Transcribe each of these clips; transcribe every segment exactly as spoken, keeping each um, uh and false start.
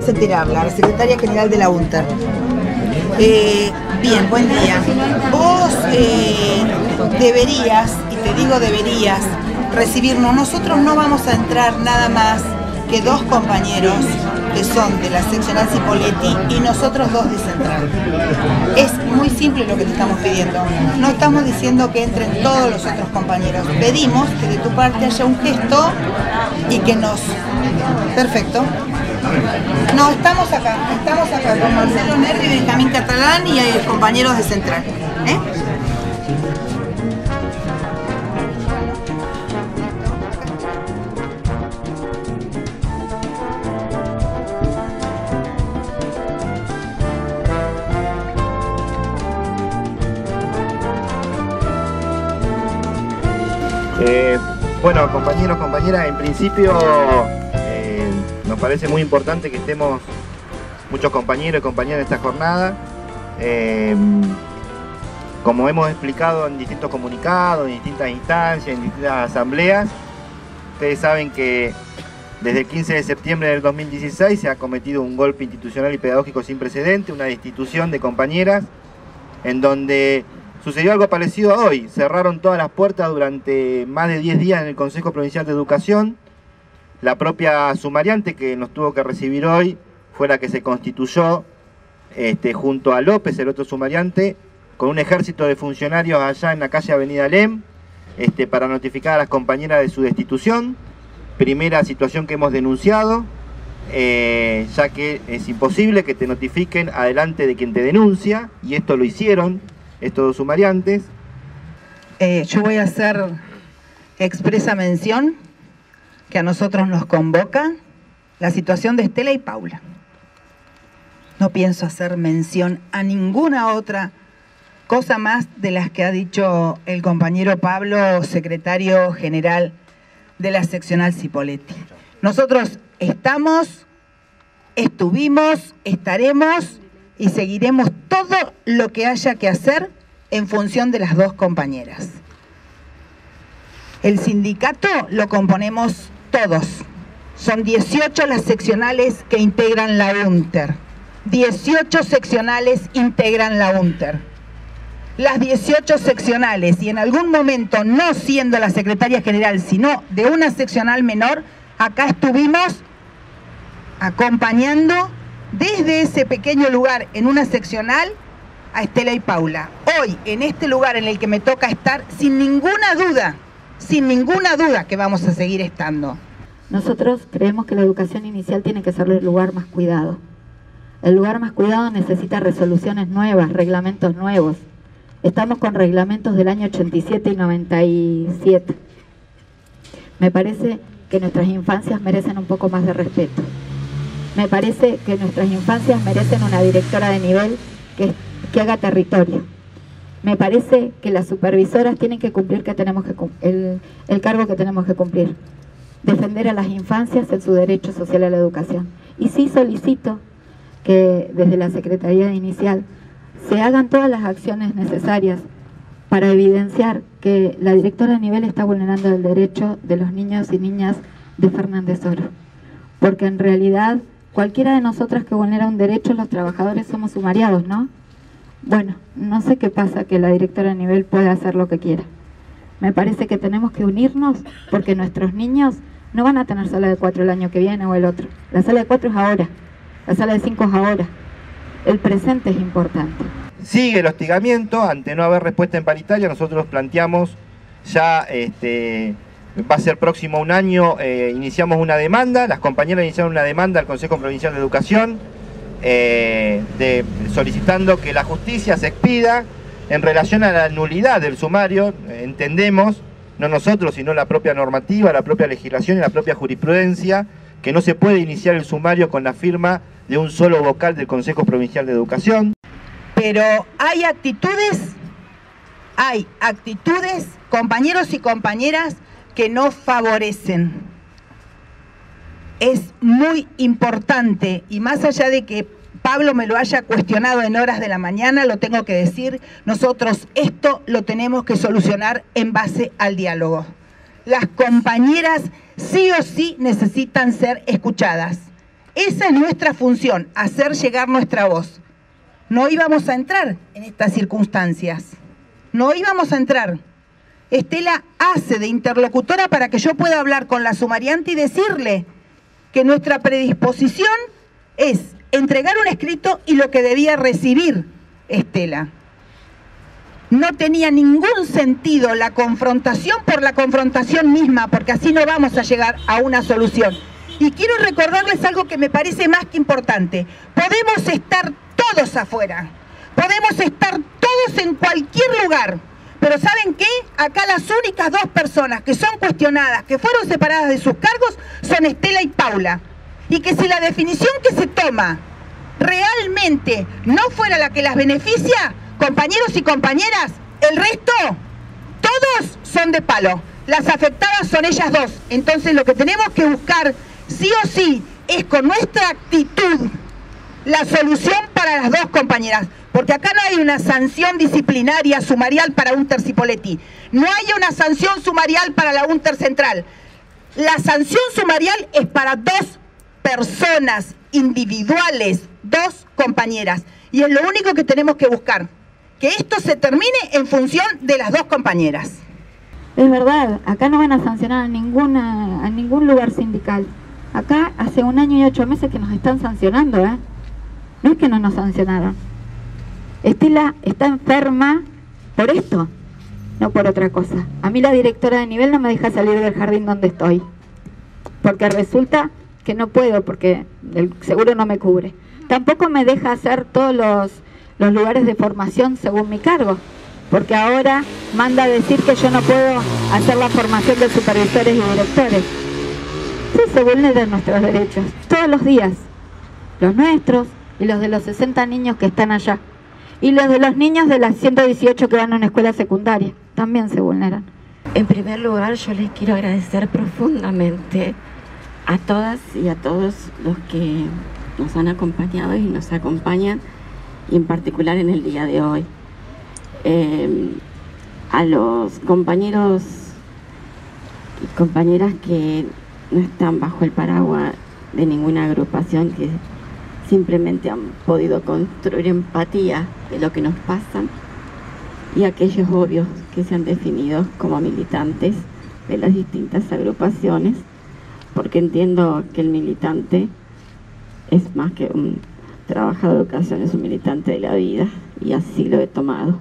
Sentir hablar, secretaria general de la UNTER. Eh, bien, buen día. Vos eh, deberías, y te digo deberías, recibirnos. Nosotros no vamos a entrar nada más que dos compañeros que son de la seccional Cipolletti y nosotros dos de Central. Es muy simple lo que te estamos pidiendo. No estamos diciendo que entren todos los otros compañeros. Pedimos que de tu parte haya un gesto y que nos... Perfecto. No, estamos acá, estamos acá con Marcelo Nervi, Benjamín Catalán y eh, compañeros de Central. ¿Eh? Eh, bueno, compañeros, compañeras, en principio eh, nos parece muy importante que estemos muchos compañeros y compañeras en esta jornada. Eh, como hemos explicado en distintos comunicados, en distintas instancias, en distintas asambleas, ustedes saben que desde el quince de septiembre del dos mil dieciséis se ha cometido un golpe institucional y pedagógico sin precedente, una destitución de compañeras, en donde sucedió algo parecido a hoy. Cerraron todas las puertas durante más de diez días en el Consejo Provincial de Educación. La propia sumariante que nos tuvo que recibir hoy fue la que se constituyó este, junto a López, el otro sumariante, con un ejército de funcionarios allá en la calle Avenida Alem, este, para notificar a las compañeras de su destitución. Primera situación que hemos denunciado, eh, ya que es imposible que te notifiquen adelante de quien te denuncia, y esto lo hicieron estos dos sumariantes. Eh, yo voy a hacer expresa mención que a nosotros nos convoca la situación de Estela y Paula. No pienso hacer mención a ninguna otra cosa más de las que ha dicho el compañero Pablo, secretario general de la seccional Cipolletti. Nosotros estamos, estuvimos, estaremos y seguiremos todo lo que haya que hacer en función de las dos compañeras. El sindicato lo componemos todos. Son dieciocho las seccionales que integran la UNTER. dieciocho seccionales integran la UNTER. Las dieciocho seccionales, y en algún momento no siendo la secretaria general, sino de una seccional menor, acá estuvimos acompañando desde ese pequeño lugar en una seccional a Estela y Paula. Hoy, en este lugar en el que me toca estar, sin ninguna duda, sin ninguna duda que vamos a seguir estando. Nosotros creemos que la educación inicial tiene que ser el lugar más cuidado. El lugar más cuidado necesita resoluciones nuevas, reglamentos nuevos. Estamos con reglamentos del año ochenta y siete y noventa y siete. Me parece que nuestras infancias merecen un poco más de respeto. Me parece que nuestras infancias merecen una directora de nivel que, que haga territorio. Me parece que las supervisoras tienen que cumplir que tenemos que, el, el cargo que tenemos que cumplir. Defender a las infancias en su derecho social a la educación. Y sí solicito que desde la Secretaría Inicial se hagan todas las acciones necesarias para evidenciar que la directora de nivel está vulnerando el derecho de los niños y niñas de Fernández Oro. Porque en realidad cualquiera de nosotras que vulnera un derecho, los trabajadores somos sumariados, ¿no? Bueno, no sé qué pasa que la directora de nivel puede hacer lo que quiera. Me parece que tenemos que unirnos porque nuestros niños no van a tener sala de cuatro el año que viene o el otro. La sala de cuatro es ahora, la sala de cinco es ahora. El presente es importante. Sigue el hostigamiento. Ante no haber respuesta en paritaria, nosotros planteamos ya, este, va a ser próximo un año, eh, iniciamos una demanda, las compañeras iniciaron una demanda al Consejo Provincial de Educación, eh, de, solicitando que la justicia se expida en relación a la nulidad del sumario. Entendemos, no nosotros, sino la propia normativa, la propia legislación y la propia jurisprudencia, que no se puede iniciar el sumario con la firma de un solo vocal del Consejo Provincial de Educación. Pero hay actitudes, hay actitudes, compañeros y compañeras, que no favorecen. Es muy importante, y más allá de que Pablo me lo haya cuestionado en horas de la mañana, lo tengo que decir, nosotros esto lo tenemos que solucionar en base al diálogo. Las compañeras sí o sí necesitan ser escuchadas. Esa es nuestra función, hacer llegar nuestra voz. No íbamos a entrar en estas circunstancias. No íbamos a entrar. Estela hace de interlocutora para que yo pueda hablar con la sumariante y decirle que nuestra predisposición es entregar un escrito y lo que debía recibir Estela. No tenía ningún sentido la confrontación por la confrontación misma, porque así no vamos a llegar a una solución. Y quiero recordarles algo que me parece más que importante. Podemos estar todos afuera, podemos estar todos en cualquier lugar, pero ¿saben qué? Acá las únicas dos personas que son cuestionadas, que fueron separadas de sus cargos, son Estela y Paula. Y que si la definición que se toma realmente no fuera la que las beneficia, compañeros y compañeras, el resto, todos son de palo. Las afectadas son ellas dos. Entonces lo que tenemos que buscar, sí o sí, es con nuestra actitud la solución para las dos compañeras. Porque acá no hay una sanción disciplinaria sumarial para Unter Cipolletti. No hay una sanción sumarial para la Unter Central. La sanción sumarial es para dos personas individuales, dos compañeras. Y es lo único que tenemos que buscar. Que esto se termine en función de las dos compañeras. Es verdad, acá no van a sancionar a, ninguna, a ningún lugar sindical. Acá hace un año y ocho meses que nos están sancionando, ¿eh? No es que no nos sancionaron. Estela está enferma por esto, no por otra cosa. A mí la directora de nivel no me deja salir del jardín donde estoy, porque resulta que no puedo, porque el seguro no me cubre. Tampoco me deja hacer todos los... los lugares de formación según mi cargo, porque ahora manda a decir que yo no puedo hacer la formación de supervisores y directores. Sí, se vulneran nuestros derechos, todos los días, los nuestros y los de los sesenta niños que están allá, y los de los niños de las ciento dieciocho que van a una escuela secundaria, también se vulneran. En primer lugar, yo les quiero agradecer profundamente a todas y a todos los que nos han acompañado y nos acompañan, y en particular en el día de hoy. Eh, a los compañeros y compañeras que no están bajo el paraguas de ninguna agrupación, que simplemente han podido construir empatía de lo que nos pasa, y aquellos obvios que se han definido como militantes de las distintas agrupaciones, porque entiendo que el militante es más que un trabajador de educación, es un militante de la vida, y así lo he tomado.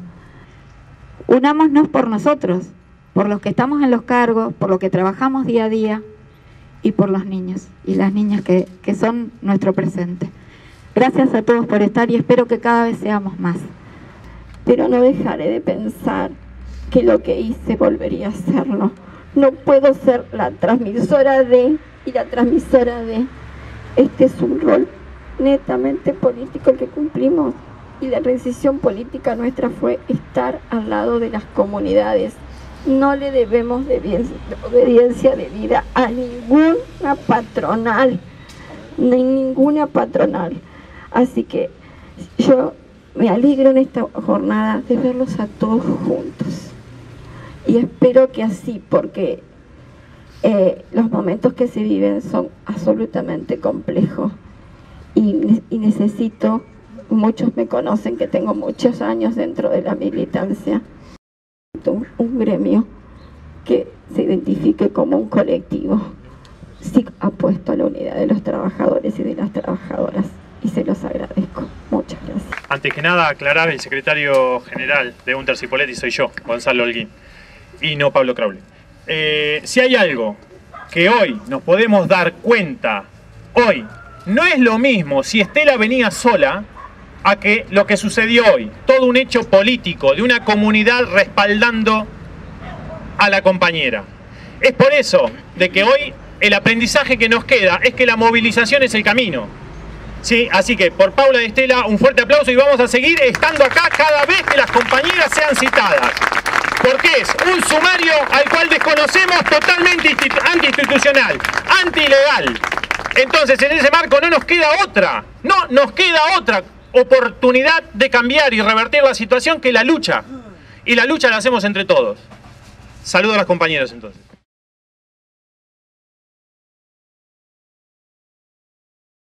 Unámonos por nosotros, por los que estamos en los cargos, por los que trabajamos día a día, y por los niños y las niñas que, que son nuestro presente. Gracias a todos por estar y espero que cada vez seamos más. Pero no dejaré de pensar que lo que hice volvería a hacerlo. No puedo ser la transmisora de y la transmisora de. Este es un rol netamente político el que cumplimos, y la decisión política nuestra fue estar al lado de las comunidades. No le debemos de obediencia de vida a ninguna patronal, ni ninguna patronal. Así que yo me alegro en esta jornada de verlos a todos juntos, y espero que así, porque eh, los momentos que se viven son absolutamente complejos, y, y necesito, muchos me conocen que tengo muchos años dentro de la militancia, un, un gremio que se identifique como un colectivo. Sí apuesto a la unidad de los trabajadores y de las trabajadoras, y se los agradezco. Muchas gracias. Antes que nada, aclarar, el secretario general de Unter Cipolletti soy yo, Gonzalo Holguín, y no Pablo Crowley. Eh, si hay algo que hoy nos podemos dar cuenta, hoy, no es lo mismo si Estela venía sola a que lo que sucedió hoy, todo un hecho político de una comunidad respaldando a la compañera. Es por eso de que hoy el aprendizaje que nos queda es que la movilización es el camino. ¿Sí? Así que por Paula y Estela un fuerte aplauso, y vamos a seguir estando acá cada vez que las compañeras sean citadas. Porque es un sumario al cual desconocemos, totalmente antiinstitucional, antilegal. Entonces en ese marco no nos queda otra, no nos queda otra oportunidad de cambiar y revertir la situación que la lucha. Y la lucha la hacemos entre todos. Saludos a las compañeras entonces.